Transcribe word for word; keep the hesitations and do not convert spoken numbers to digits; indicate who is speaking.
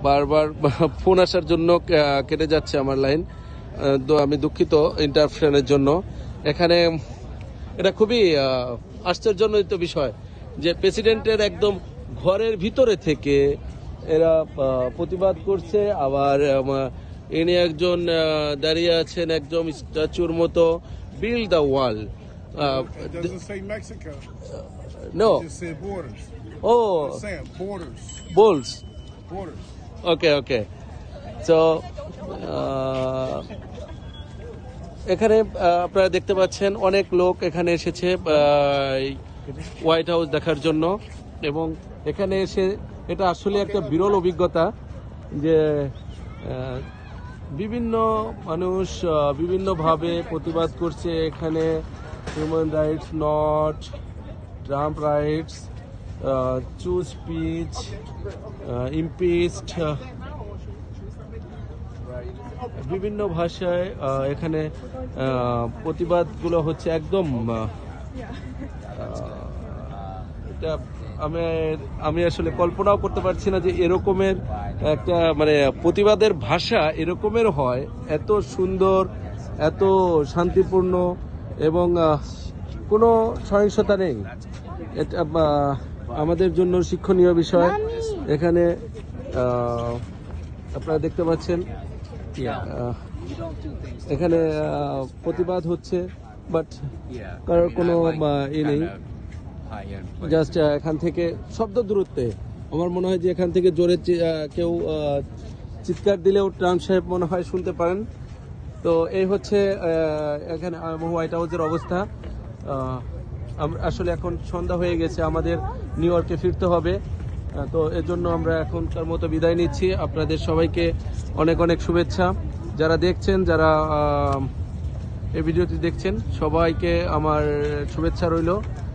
Speaker 1: বারবার ফোন আসার জন্য কেটে যাচ্ছে আমার লাইন, তো আমি দুঃখিত ইন্টারাপশনের জন্য। এখানে এটা খুবই আশ্চর্যজনক বিষয় যে প্রেসিডেন্টের একদম ঘরের ভিতরে থেকে এরা প্রতিবাদ করছে, আবার ইনি একজন দাঁড়িয়ে আছেন একদম স্ট্যাচুর মতো। Build the wall. নো, ও বোলস, ওকে ওকে। তো এখানে আপনারা দেখতে পাচ্ছেন অনেক লোক এখানে এসেছে হোয়াইট হাউস দেখার জন্য, এবং এখানে এসে এটা আসলে একটা বিরল অভিজ্ঞতা যে বিভিন্ন মানুষ বিভিন্নভাবে প্রতিবাদ করছে। এখানে human rights not, Trump rights, choose speech, impeached, বিভিন্ন ভাষায় এখানে প্রতিবাদগুলো হচ্ছে। একদম এটা আমি আমি আসলে কল্পনাও করতে পারছি না যে এরকমের একটা মানে প্রতিবাদের ভাষা এরকমের হয়, এত সুন্দর, এত শান্তিপূর্ণ, এবং কোনো সহিংসতা নেই। এটা আমাদের জন্য শিক্ষণীয় বিষয়। এখানে আপনারা দেখতে পাচ্ছেন এখানে প্রতিবাদ হচ্ছে, বাট কারোর কোনো ই নেই। জাস্ট এখান থেকে শব্দ দূরত্বে আমার মনে হয় যে এখান থেকে জোরে কেউ চিৎকার দিলেও ট্রাম্প সাহেব মনে হয় শুনতে পারেন। তো এই হচ্ছে এখানে হোয়াইট হাউসের অবস্থা। আসলে এখন সন্ধ্যা হয়ে গেছে, আমাদের নিউ ইয়র্কে ফিরতে হবে। তো এর জন্য আমরা এখনকার মতো বিদায় নিচ্ছি। আপনাদের সবাইকে অনেক অনেক শুভেচ্ছা। যারা দেখছেন, যারা এই ভিডিওটি দেখছেন, সবাইকে আমার শুভেচ্ছা রইল।